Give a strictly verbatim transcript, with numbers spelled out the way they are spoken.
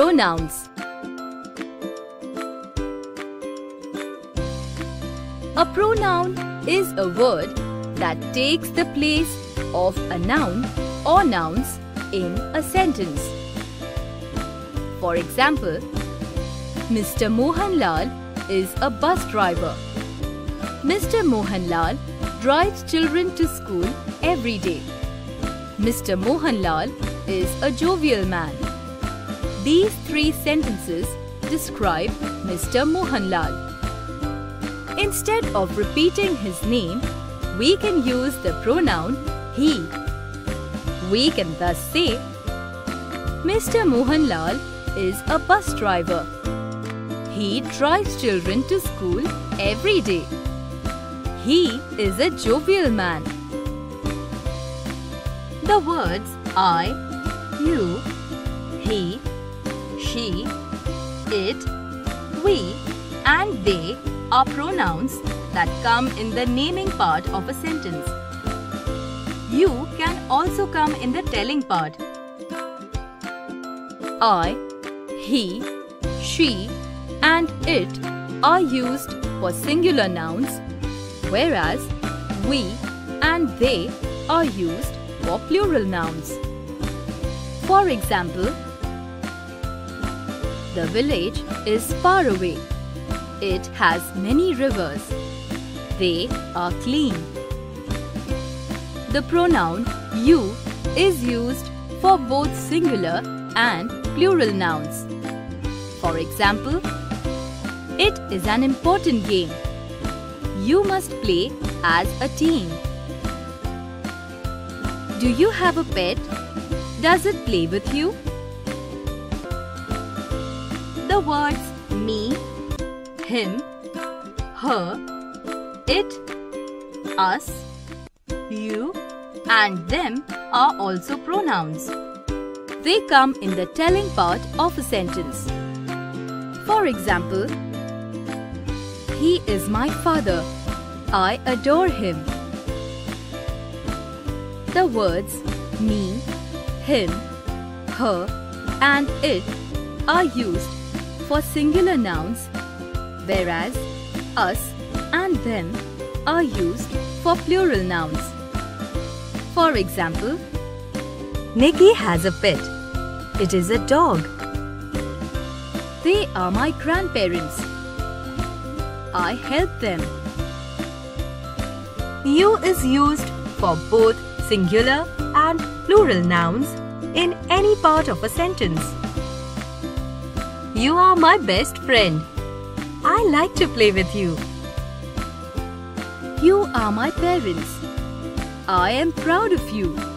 Pronouns. A pronoun is a word that takes the place of a noun or nouns in a sentence. For example, Mister Mohanlal is a bus driver. Mister Mohanlal drives children to school every day. Mister Mohanlal is a jovial man. These three sentences describe Mister Mohanlal. Instead of repeating his name, we can use the pronoun he. We can thus say, Mister Mohanlal is a bus driver. He drives children to school every day. He is a jovial man. The words I, you, he, she, it, we and they are pronouns that come in the naming part of a sentence. You can also come in the telling part. I, he, she and it are used for singular nouns, whereas we and they are used for plural nouns. For example, the village is far away. It has many rivers. They are clean. The pronoun you is used for both singular and plural nouns. For example, it is an important game. You must play as a team. Do you have a pet? Does it play with you? The words me, him, her, it, us, you and them are also pronouns. They come in the telling part of a sentence. For example, he is my father. I adore him. The words me, him, her and it are used for singular nouns, whereas us and them are used for plural nouns. For example, Nikki has a pet. It is a dog. They are my grandparents. I help them. You is used for both singular and plural nouns in any part of a sentence. You are my best friend. I like to play with you. You are my parents. I am proud of you.